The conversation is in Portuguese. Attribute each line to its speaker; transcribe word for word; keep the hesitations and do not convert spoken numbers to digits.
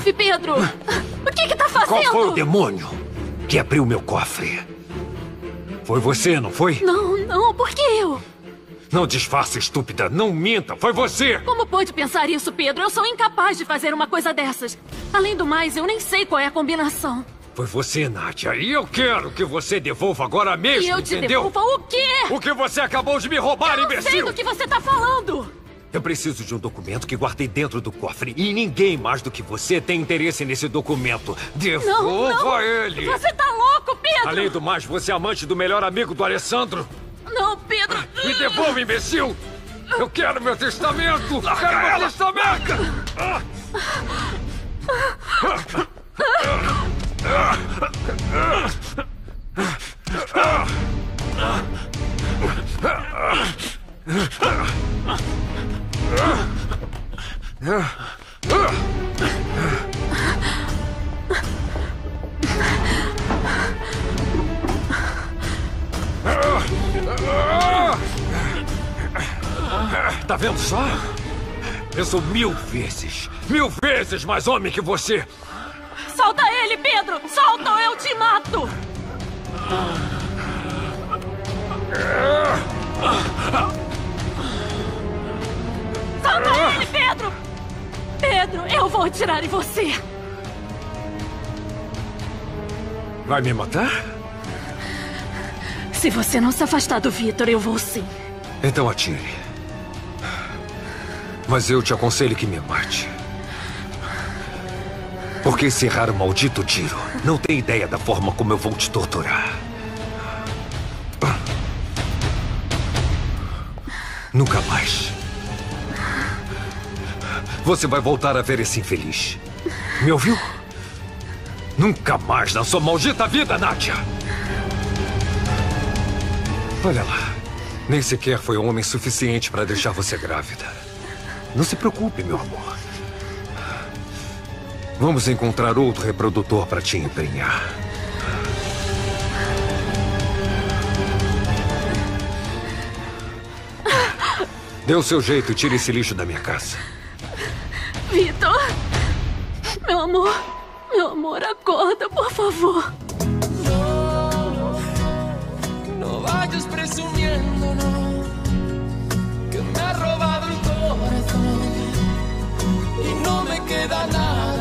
Speaker 1: grave, Pedro! O que que tá fazendo?
Speaker 2: Qual foi o demônio que abriu meu cofre? Foi você, não foi?
Speaker 1: Não, não, por que eu?
Speaker 2: Não disfarce, estúpida. Não minta. Foi você.
Speaker 1: Como pode pensar isso, Pedro? Eu sou incapaz de fazer uma coisa dessas. Além do mais, eu nem sei qual é a combinação.
Speaker 2: Foi você, Nádia. E eu quero que você devolva agora mesmo,
Speaker 1: E eu te
Speaker 2: entendeu?
Speaker 1: devolva o quê?
Speaker 2: O que você acabou de me roubar,
Speaker 1: Eu não
Speaker 2: imbecil!
Speaker 1: sei do que você tá falando.
Speaker 2: Eu preciso de um documento que guardei dentro do cofre. E ninguém mais do que você tem interesse nesse documento. Devolva
Speaker 1: Não, não.
Speaker 2: ele!
Speaker 1: Você tá louco, Pedro!
Speaker 2: Além do mais, você é amante do melhor amigo do Alessandro.
Speaker 1: Não, Pedro!
Speaker 2: Me devolva, imbecil! Eu quero meu testamento!
Speaker 3: Larga
Speaker 2: quero meu
Speaker 3: ela.
Speaker 2: testamento! Tá vendo só? Eu sou mil vezes, mil vezes mais homem que você!
Speaker 1: Solta ele, Pedro! Solta ou eu te mato! Solta ele, Pedro! Pedro, eu vou atirar em você!
Speaker 2: Vai me matar?
Speaker 1: Se você não se afastar do Victor, eu vou sim.
Speaker 2: Então atire. Mas eu te aconselho que me mate. Porque se errar o maldito tiro, não tem ideia da forma como eu vou te torturar. Nunca mais. Você vai voltar a ver esse infeliz. Me ouviu? Nunca mais na sua maldita vida, Nádia! Olha lá. Nem sequer foi homem suficiente para deixar você grávida. Não se preocupe, meu amor. Vamos encontrar outro reprodutor para te emprenhar. Dê o seu jeito e tire esse lixo da minha casa.
Speaker 1: Victor! Meu amor, meu amor, acorda, por favor.
Speaker 4: No vayas presumiendo, no, que me ha robado el corazón y no me queda nada.